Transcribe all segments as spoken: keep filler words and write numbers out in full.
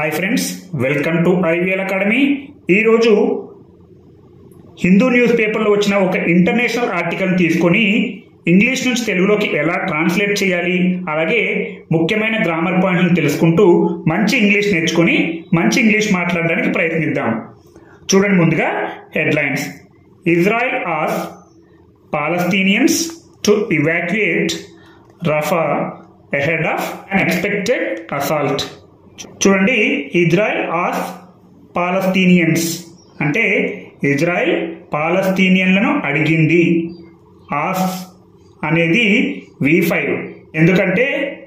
Hi friends, welcome to IVL academy. ఈరోజు Hindu news పేపర్లో వచ్చిన ఒక ఇంటర్నేషనల్ ఆర్టికల్ తీసుకొని ఇంగ్లీష్ నుంచి తెలుగులోకి ఎలా ట్రాన్స్లేట్ చేయాలి, అలాగే ముఖ్యమైన గ్రామర్ పాయింట్లను తెలుసుకుంటూ మంచి ఇంగ్లీష్ నేర్చుకొని మంచి ఇంగ్లీష్ మాట్లాడడానికి ప్రయత్నిద్దాం. చూడండి, ముందుగా హెడ్లైన్స్. ఇజ్రాయెల్ ఆస్ Palestinians to evacuate Rafah ahead of an expected assault. చూడండి, ఇజ్రాయెల్ ఆస్ పాలస్తీనియన్స్ అంటే ఇజ్రాయెల్ పాలస్తీనియన్లను అడిగింది. ఆస్ అనేది వి ఫైవ్, ఎందుకంటే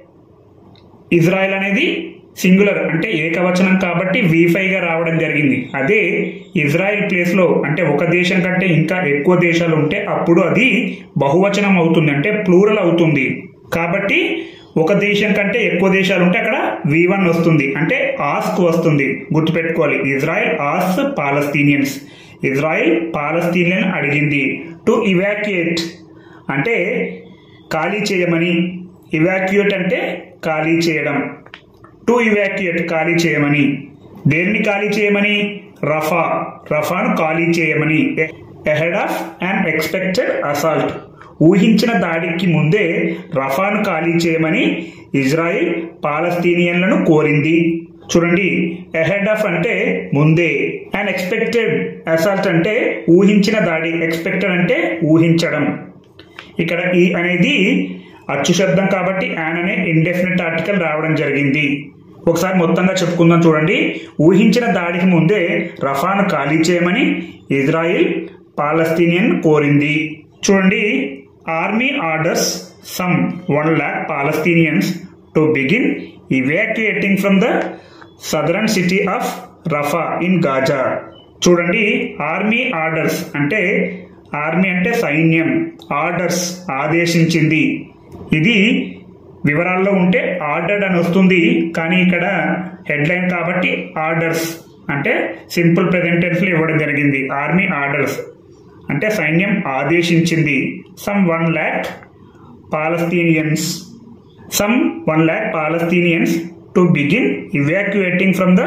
ఇజ్రాయెల్ అనేది సింగులర్ అంటే ఏకవచనం కాబట్టి వి ఫైవ్ గా రావడం జరిగింది. అదే ఇజ్రాయెల్ ప్లేస్ లో అంటే ఒక దేశం కంటే ఇంకా ఎక్కువ దేశాలు ఉంటే అప్పుడు అది బహువచనం అవుతుంది, అంటే ప్లూరల్ అవుతుంది. కాబట్టి ఒక దేశం కంటే ఎక్కువ దేశాలు ఉంటే అక్కడ వి వన్ వస్తుంది, అంటే ఆస్క్ వస్తుంది. గుర్తుపెట్టుకోవాలి, ఇజ్రాయెల్ ఆస్ పాలస్తీనియన్స్. ఇజ్రాయెల్ పాలస్తీనియన్ అడిగింది. టు ఇవాక్యుయేట్ అంటే ఖాళీ చేయమని. ఇవాక్యుయేట్ అంటే ఖాళీ చేయడం. టు ఇవాక్యుయేట్ ఖాళీ చేయమని. దేన్ని ఖాళీ చేయమని? రఫా, రఫాను ఖాళీ చేయమని. Ahead of an expected assault, ఊహించిన దాడికి ముందే రఫాను ఖాళీ చేయమని ఇజ్రాయిల్ పాలస్తీనియన్లను కోరింది. చూడండి, అహెడ్ ఆఫ్ అంటే ముందే, అండ్ ఎక్స్పెక్టెడ్ అసాల్ట్ అంటే ఊహించిన దాడి. ఎక్స్పెక్టెడ్ అంటే ఊహించడం. ఇక్కడ ఈ అనేది అచ్చు శబ్దం కాబట్టి యాన్ అనే ఇండెఫినిట్ ఆర్టికల్ రావడం జరిగింది. ఒకసారి మొత్తంగా చెప్పుకుందాం. చూడండి, ఊహించిన దాడికి ముందే రఫాను ఖాళీ చేయమని ఇజ్రాయిల్ పాలస్తీనియన్ కోరింది. చూడండి, army orders some one lakh Palestinians to begin evacuating from the southern city of Rafah in Gaza. చూడండి, ఆర్మీ ఆర్డర్స్ అంటే ఆర్మీ అంటే సైన్యం, ఆర్డర్స్ ఆదేశించింది. ఇది వివరాల్లో ఉంటే ఆర్డర్డ్ అని వస్తుంది, కానీ ఇక్కడ హెడ్లైన్ కాబట్టి ఆర్డర్స్ అంటే సింపుల్ ప్రెజెంట్ టెన్స్ లో ఇవ్వడం జరిగింది. ఆర్మీ ఆర్డర్స్ అంటే సైన్యం ఆదేశించింది. Some one lakh Palestinians some one lakh Palestinians to begin evacuating from the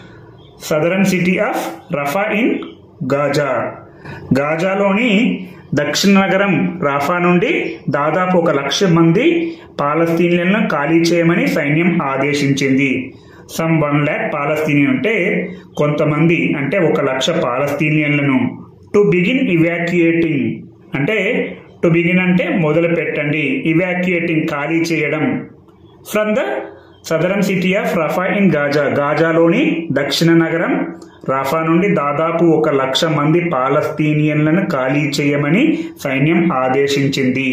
southern city of Rafah in Gaza. గాజాలోని దక్షిణ నగరం రాఫా నుండి దాదాపు ఒక లక్ష మంది పాలస్తీనియన్లను ఖాళీ చేయమని సైన్యం ఆదేశించింది. సమ్ వన్ ల్యాక్ పాలస్తీనియన్ అంటే కొంతమంది, అంటే ఒక లక్ష పాలస్తీనియన్లను. టు బిగిన్ ఇవాక్యుయేటింగ్ అంటే టు బిగిన్ అంటే మొదలు పెట్టండి, ఇవాక్యుయేటింగ్ ఖాళీ చేయడం. From the southern city of Rafah in Gaza, గాజాలోని దక్షిణ నగరం రాఫా నుండి దాదాపు ఒక లక్ష మంది పాలస్తీనియన్లను ఖాళీ చేయమని సైన్యం ఆదేశించింది.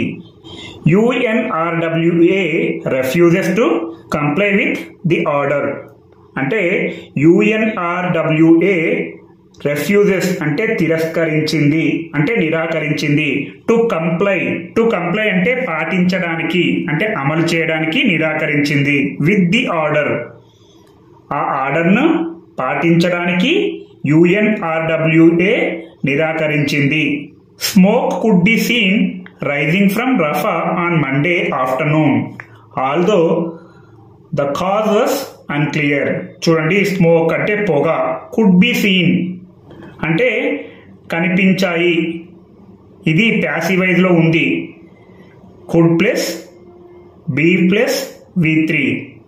UNRWA refuses to comply with the order అంటే యుఎన్ఆర్డబ్ల్యూఏ రెఫ్యూజెస్ అంటే తిరస్కరించింది, అంటే నిరాకరించింది. టు కంప్లై టు కంప్లై అంటే పాటించడానికి, అంటే అమలు చేయడానికి నిరాకరించింది. విత్ ది ఆర్డర్ ఆ ఆర్డర్ను పాటించడానికి యుఎన్ఆర్డబ్ల్యూఏ నిరాకరించింది. Smoke could be seen rising from Rafah on Monday afternoon although the cause was unclear. చూడండి, స్మోక్ అంటే పొగ, కుడ్ బి సీన్ అంటే కనిపించాయి. ఇది ప్యాసివైజ్ లో ఉంది. Could plus be plus V three.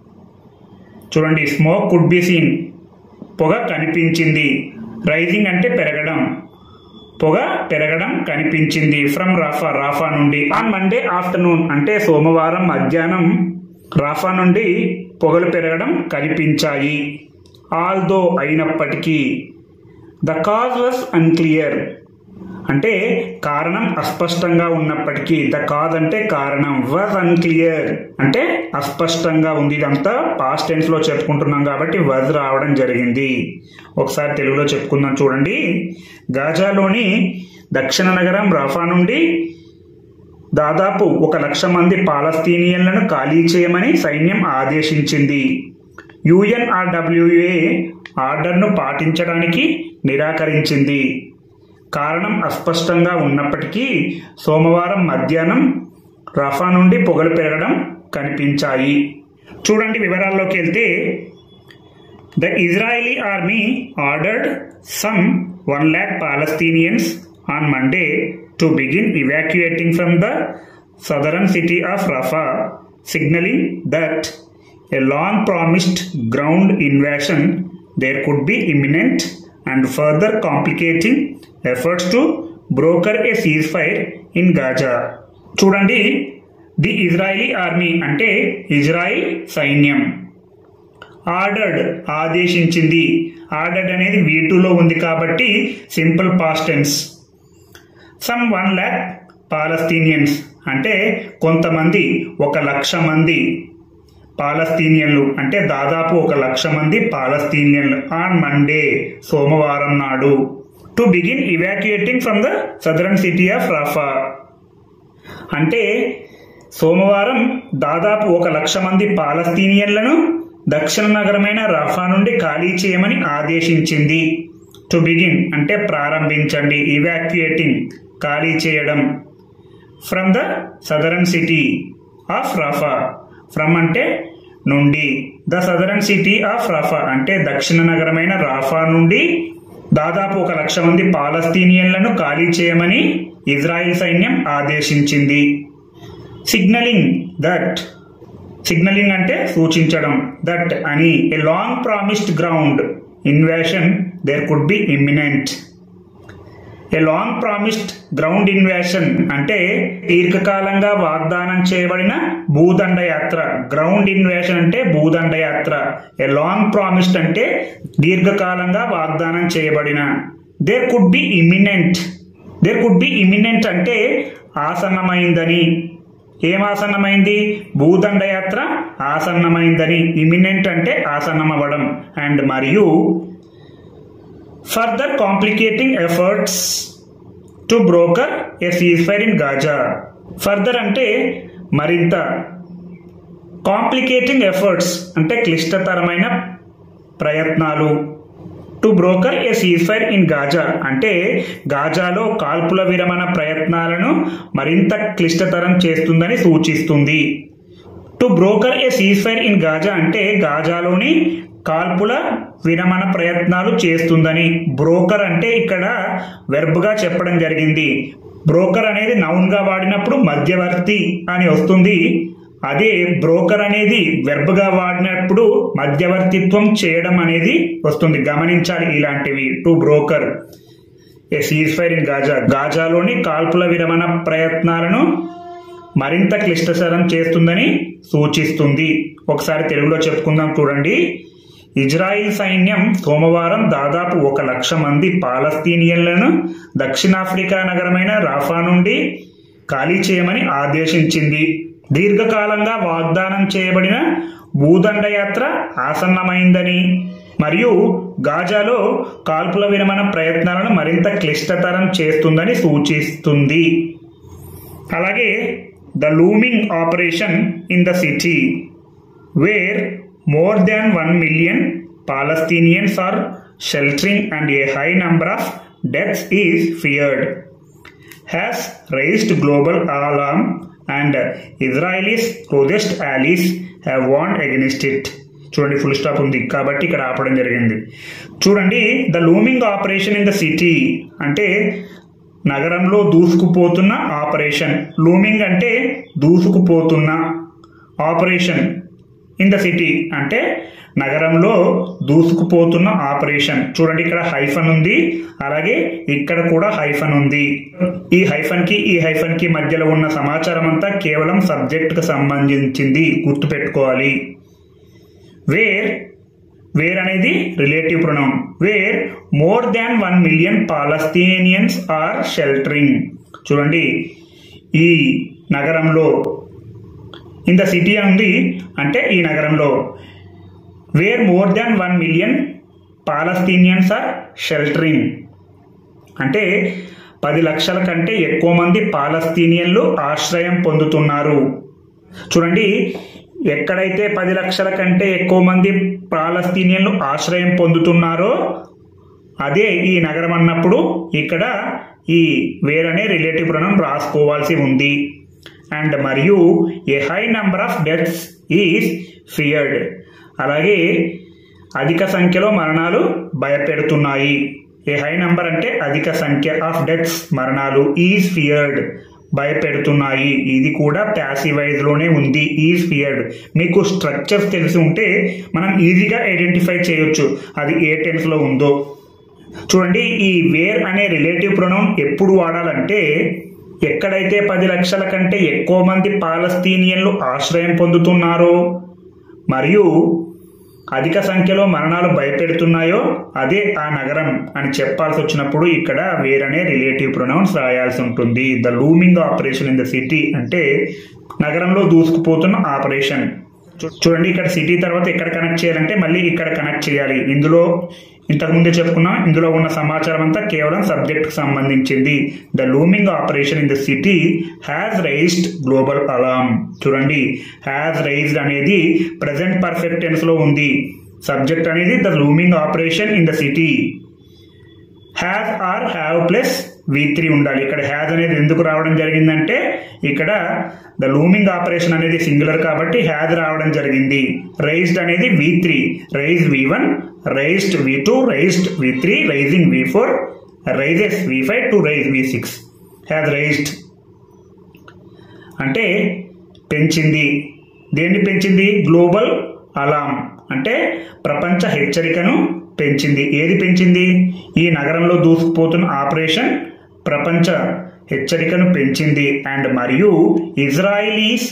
చూడండి, స్మోక్ కుడ్ బి సీన్, పొగ కనిపించింది. రైజింగ్ అంటే పెరగడం, పొగ పెరగడం కనిపించింది. ఫ్రమ్ రాఫా రాఫా నుండి. ఆన్ మండే ఆఫ్టర్నూన్ అంటే సోమవారం మధ్యాహ్నం రాఫా నుండి పొగలు పెరగడం కనిపించాయి. ఆల్దో అయినప్పటికీ. ద కాజ్ వాస్ అన్క్లియర్ అంటే కారణం అస్పష్టంగా ఉన్నప్పటికీ. ద కాజ్ అంటే కారణం, వాజ్ అన్క్లియర్ అంటే అస్పష్టంగా ఉంది. ఇదంతా పాస్ట్ టెన్స్ లో చెప్పుకుంటున్నాం కాబట్టి వాజ్ రావడం జరిగింది. ఒకసారి తెలుగులో చెప్పుకుందాం. చూడండి, గాజాలోని దక్షిణ నగరం రాఫా నుండి దాదాపు ఒక లక్ష మంది పాలస్తీనియన్లను ఖాళీ చేయమని సైన్యం ఆదేశించింది. యుఎన్ఆర్డబ్ల్యూఏ ఆర్డర్ను పాటించడానికి నిరాకరించింది. కారణం అస్పష్టంగా ఉన్నప్పటికీ సోమవారం మధ్యాహ్నం రఫా నుండి పొగలు పెరగడం కనిపించాయి. చూడండి, వివరాల్లోకి వెళ్తే The Israeli army ordered some one lakh Palestinians on Monday to begin evacuating from the southern city of Rafah, signaling that a long-promised ground invasion there could be imminent and further complicating efforts to broker a ceasefire in Gaza. చూడండి, the Israeli army అంటే ఇజ్రాయిల్ సైన్యం ordered ఆదేశించింది. Ordered అనేది V టూలో ఉంది కాబట్టి simple past tense. Some one lakh Palestinians అంటే కొంతమంది, ఒక లక్ష మంది పాలస్తీనియన్లు అంటే దాదాపు ఒక లక్ష మంది పాలస్తీనియన్లు ఆన్ మండే సోమవారం నాడు to begin evacuating from the southern city of Rafah అంటే సోమవారం దాదాపు ఒక లక్ష మంది పాలస్తీనియన్లను దక్షిణ నగరమైన రాఫా నుండి ఖాళీ చేయమని ఆదేశించింది. టు బిగిన్ అంటే ప్రారంభించండి, ఇవాక్యుయేటింగ్ ఖాళీ చేయడం, from the southern city of Rafah, from అంటే నుండి, the southern city of Rafah అంటే దక్షిణ నగరమైన రాఫా నుండి దాదాపు ఒక లక్ష మంది పాలస్తీనియన్లను ఖాళీ చేయమని ఇజ్రాయిల్ సైన్యం ఆదేశించింది. సిగ్నలింగ్ దట్, సిగ్నలింగ్ అంటే సూచించడం, దట్ అని a long promised ground invasion there could be imminent. A long promised ground invasion అంటే దీర్ఘకాలంగా వాగ్దానం చేయబడిన భూదండయాత్ర. గ్రౌండ్ ఇన్వేషన్ అంటే భూదండయాత్ర. ఏ లాంగ్ ప్రామిస్డ్ అంటే దీర్ఘకాలంగా వాగ్దానం చేయబడిన. There could be imminent, there could be imminent అంటే ఆసన్నమైందని. ఏం ఆసన్నమైంది? భూదండయాత్ర ఆసన్నమైందని. ఇమినెంట్ అంటే ఆసన్నమవ్వడం. అండ్ మరియు further complicating efforts to broker a ceasefire in Gaza. Further అంటే మరింత, కాంప్లికేటింగ్ ఎఫర్ట్స్ అంటే క్లిష్టతరమైన ప్రయత్నాలు, to broker a ceasefire in Gaza అంటే గాజాలో కాల్పుల విరమణ ప్రయత్నాలను మరింత క్లిష్టతరం చేస్తుందని సూచిస్తుంది. To broker a ceasefire in Gaza అంటే గాజాలోని కాల్పుల విరమణ ప్రయత్నాలు చేస్తుందని. బ్రోకర్ అంటే ఇక్కడ వెర్బ్గా చెప్పడం జరిగింది. బ్రోకర్ అనేది నౌన్గా వాడినప్పుడు మధ్యవర్తి అని వస్తుంది. అదే బ్రోకర్ అనేది వెర్బ్గా వాడినప్పుడు మధ్యవర్తిత్వం చేయడం అనేది వస్తుంది. గమనించాలి ఇలాంటివి. To broker a ceasefire in Gaza గాజాలోని కాల్పుల విరమణ ప్రయత్నాలను మరింత క్లిష్టతరం చేస్తుందని సూచిస్తుంది. ఒకసారి తెలుగులో చెప్పుకుందాం చూడండి. ఇజ్రాయిల్ సైన్యం సోమవారం దాదాపు ఒక లక్ష మంది పాలస్తీనియన్లను దక్షిణాఫ్రికా నగరమైన రాఫా నుండి ఖాళీ చేయమని ఆదేశించింది. దీర్ఘకాలంగా వాగ్దానం చేయబడిన భూదండయాత్ర ఆసన్నమైందని మరియు గాజాలో కాల్పుల విరమణ ప్రయత్నాలను మరింత క్లిష్టతరం చేస్తుందని సూచిస్తుంది. అలాగే the looming operation in the city where more than one million Palestinians are sheltering and a high number of deaths is feared has raised global alarm and Israelis closest allies have warned against it. చూడండి, full stop ఉంది కాబట్టి ఇక్కడ ఆపడం జరిగింది. చూడండి, the looming operation in the city అంటే నగరంలో దూసుకుపోతున్న ఆపరేషన్. లూమింగ్ అంటే దూసుకుపోతున్న, ఆపరేషన్ ఇన్ ద సిటీ అంటే నగరంలో దూసుకుపోతున్న ఆపరేషన్. చూడండి, ఇక్కడ హైఫన్ ఉంది, అలాగే ఇక్కడ కూడా హైఫన్ ఉంది. ఈ హైఫన్ కి ఈ హైఫన్ కి మధ్యలో ఉన్న సమాచారం అంతా కేవలం సబ్జెక్ట్ కు సంబంధించింది, గుర్తుపెట్టుకోవాలి. వేర్, వేర్ అనేది relative pronoun. Where more than one million Palestinians are sheltering. చూడండి, ఈ నగరంలో, ఇన్ ద సిటీ ఉంది అంటే ఈ నగరంలో, where more than one million Palestinians are sheltering అంటే పది లక్షల కంటే ఎక్కువ మంది పాలస్తీనియన్లు ఆశ్రయం పొందుతున్నారు. చూడండి, ఎక్కడైతే పది లక్షల కంటే ఎక్కువ మంది పాలస్తీనియన్లు ఆశ్రయం పొందుతున్నారో అదే ఈ నగరం అన్నప్పుడు ఇక్కడ ఈ వేర్ అనే రిలేటివ్ ప్రొనౌన్ రాసుకోవాల్సి ఉంది. అండ్ మరియు a high number of deaths is feared. అలాగే అధిక సంఖ్యలో మరణాలు భయపెడుతున్నాయి. ఏ హై నంబర్ అంటే అధిక సంఖ్య ఆఫ్ డెత్స్ మరణాలు. ఈజ్ ఫియర్డ్ భయపెడుతున్నాయి. ఇది కూడా ప్యాసివైజ్ లోనే ఉంది. Is feared. మీకు స్ట్రక్చర్స్ తెలిసి ఉంటే మనం ఈజీగా ఐడెంటిఫై చేయొచ్చు అది ఏ టెన్స్ లో ఉందో. చూడండి, ఈ వేర్ అనే రిలేటివ్ ప్రొనౌన్ ఎప్పుడు వాడాలంటే ఎక్కడైతే పది లక్షల కంటే ఎక్కువ మంది పాలస్తీనియన్లు ఆశ్రయం పొందుతున్నారో మరియు అధిక సంఖ్యలో మరణాలు భయపెడుతున్నాయో అదే ఆ నగరం అని చెప్పాల్సి వచ్చినప్పుడు ఇక్కడ వేర్ అనే రిలేటివ్ ప్రొనౌన్స్ రాయాల్సి ఉంటుంది. The looming operation in the city అంటే నగరంలో దూసుకుపోతున్న ఆపరేషన్. చూడండి, ఇక్కడ సిటీ తర్వాత ఎక్కడ కనెక్ట్ చేయాలంటే మళ్ళీ ఇక్కడ కనెక్ట్ చేయాలి. ఇందులో ఇంతకుముందే చెప్పుకున్నాం, ఇందులో ఉన్న సమాచారం అంతా కేవలం సబ్జెక్ట్కి సంబంధించింది. The looming operation in the city has raised global alarm. చూడండి, హ్యాస్ రైజ్డ్ అనేది ప్రెసెంట్ పర్ఫెక్ట్ టెన్స్ లో ఉంది. సబ్జెక్ట్ అనేది the looming operation in the city. Has or have plus V three ఉండాలి. ఇక్కడ హ్యాజ్ అనేది ఎందుకు రావడం జరిగిందంటే ఇక్కడ ద లూమింగ్ ఆపరేషన్ అనేది సింగులర్ కాబట్టి హ్యాజ్ రావడం జరిగింది. రైజ్డ్ అనేది V three, raise V one, raised V two, raised V three, rising V four, rises V five to raise V six. Has raised అంటే పెంచింది. దేన్ని పెంచింది? గ్లోబల్ అలార్మ్ అంటే ప్రపంచ హెచ్చరికను పెంచింది. ఏది పెంచింది? ఈ నగరంలో దూసుకుపోతున్న ఆపరేషన్ ప్రపంచ హెచ్చరికను పెంచింది. అండ్ మరియు Israelis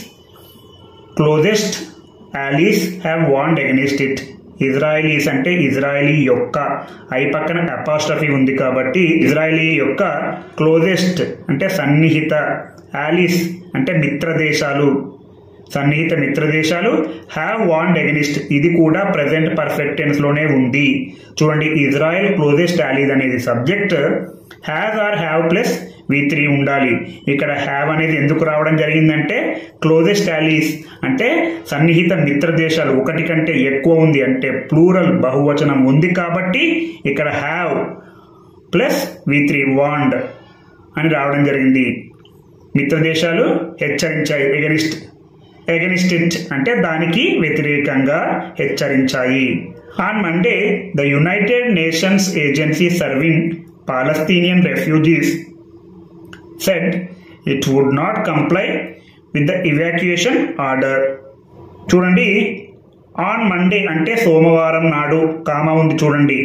closest allies have warned against it. Israelis అంటే ఇజ్రాయిలీ యొక్క, ఐ పక్కన అపాస్ట్రఫీ ఉంది కాబట్టి ఇజ్రాయిలీ యొక్క క్లోజెస్ట్ అంటే సన్నిహిత, allies అంటే మిత్ర దేశాలు, సన్నిహిత మిత్ర దేశాలు హ్యావ్ వార్న్డ్ అగెనిస్ట్. ఇది కూడా ప్రెసెంట్ పర్ఫెక్ట్ టెన్స్ లోనే ఉంది. చూడండి, ఇజ్రాయెల్ క్లోజెస్ట్ allies అనేది subject, have or have plus V three ఉండాలి. ఇక్కడ హ్యావ్ అనేది ఎందుకు రావడం జరిగిందంటే క్లోజెస్ట్ allies అంటే సన్నిహిత మిత్ర దేశాలు ఒకటి కంటే ఎక్కువ ఉంది అంటే ప్లూరల్ బహువచనం ఉంది కాబట్టి ఇక్కడ have plus V three warned అని రావడం జరిగింది. మిత్ర దేశాలు హెచ్చరించాయి. ఎగనిస్ట్ ఎగనిస్ట్ ఇట్ అంటే దానికి వ్యతిరేకంగా హెచ్చరించాయి. On Monday the United Nations agency serving Palestinian refugees said it would not comply with the evacuation order. చూడండి, ఆన్ మండే అంటే సోమవారం నాడు, కామ ఉంది చూడండి.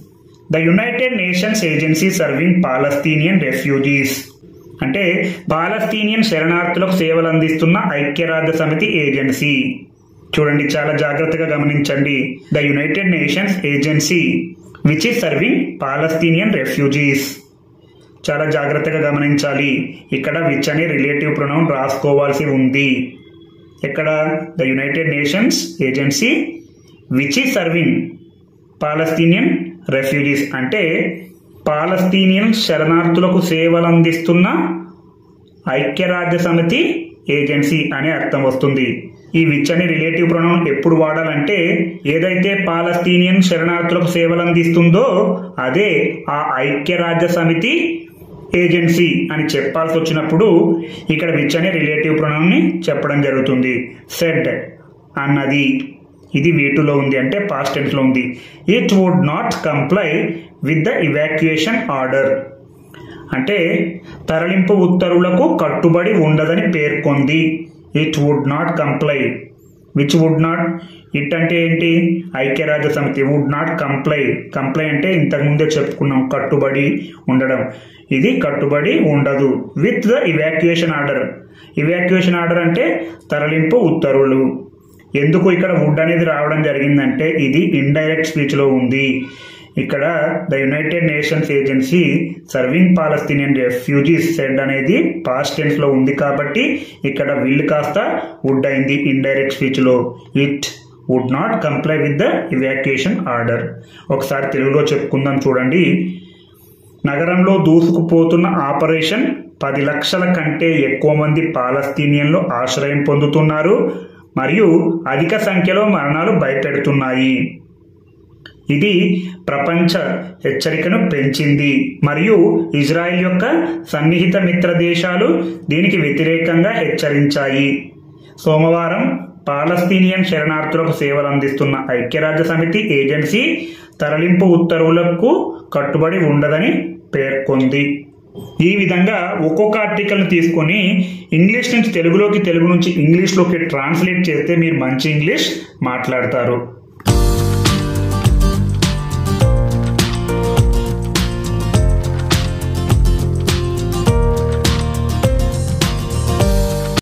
The United Nations agency serving Palestinian refugees అంటే పాలస్తీనియన్ శరణార్థులకు సేవలు అందిస్తున్న ఐక్యరాజ్య సమితి ఏజెన్సీ. చూడండి, చాలా జాగ్రత్తగా గమనించండి. The United Nations agency which is serving Palestinian refugees. చాలా జాగ్రత్తగా గమనించాలి. ఇక్కడ విచ్ అనే రిలేటివ్ ప్రొనౌన్ రాసుకోవాల్సి ఉంది. ఇక్కడ the United Nations agency which is serving Palestinian refugees అంటే పాలస్తీనియన్ శరణార్థులకు సేవలు అందిస్తున్న ఐక్యరాజ్య సమితి ఏజెన్సీ అనే అర్థం వస్తుంది. ఈ విచ్ అనే రిలేటివ్ ప్రొనౌన్ ఎప్పుడు వాడాలంటే ఏదైతే పాలస్తీనియన్ శరణార్థులకు సేవలు అందిస్తుందో అదే ఆ ఐక్యరాజ్య సమితి ఏజెన్సీ అని చెప్పాల్సి వచ్చినప్పుడు ఇక్కడ విచ్ అనే రిలేటివ్ ప్రొనౌన్ ని చెప్పడం జరుగుతుంది. సెడ్ అన్నది, ఇది వీటిలో ఉంది అంటే పాస్ట్ టెన్స్ లో ఉంది. It would not comply with the evacuation order అంటే తరలింపు ఉత్తర్వులకు కట్టుబడి ఉండదని పేర్కొంది. It would not comply, which would not, it అంటే ఏంటి? ఐక్యరాజ్య సమితి. వుడ్ నాట్ కంప్లై, కంప్లై అంటే ఇంతకుముందే చెప్పుకున్నాం కట్టుబడి ఉండడం, ఇది కట్టుబడి ఉండదు. With the evacuation order, evacuation order అంటే తరలింపు ఉత్తర్వులు. ఎందుకు ఇక్కడ వుడ్ అనేది రావడం జరిగిందంటే ఇది ఇండైరెక్ట్ స్పీచ్ లో ఉంది. ఇక్కడ the United Nations agency serving Palestinian refugees said అనేది పాస్ట్ టెన్స్ లో ఉంది కాబట్టి ఇక్కడ విల్ కాస్త వుడ్ అయింది ఇండైరెక్ట్ స్పీచ్ లో. It would not comply with the evacuation order. ఒకసారి తెలుగులో చెప్పుకుందాం చూడండి. నగరంలో దూసుకుపోతున్న ఆపరేషన్ పది లక్షల కంటే ఎక్కువ మంది పాలస్తీనియన్లు ఆశ్రయం పొందుతున్నారు మరియు అధిక సంఖ్యలో మరణాలు భయపెడుతున్నాయి. ఇది ప్రపంచ హెచ్చరికను పెంచింది మరియు ఇజ్రాయెల్ యొక్క సన్నిహిత మిత్ర దేశాలు దీనికి వ్యతిరేకంగా హెచ్చరించాయి. సోమవారం పాలస్తీనియన్ శరణార్థులకు సేవలు అందిస్తున్న ఐక్యరాజ్య సమితి ఏజెన్సీ తరలింపు ఉత్తర్వులకు కట్టుబడి ఉండదని పేర్కొంది. ఈ విధంగా ఒక్కొక్క ఆర్టికల్ని తీసుకొని ఇంగ్లీష్ నుంచి తెలుగులోకి, తెలుగు నుంచి ఇంగ్లీష్లోకి ట్రాన్స్లేట్ చేస్తే మీరు మంచి ఇంగ్లీష్ మాట్లాడతారు.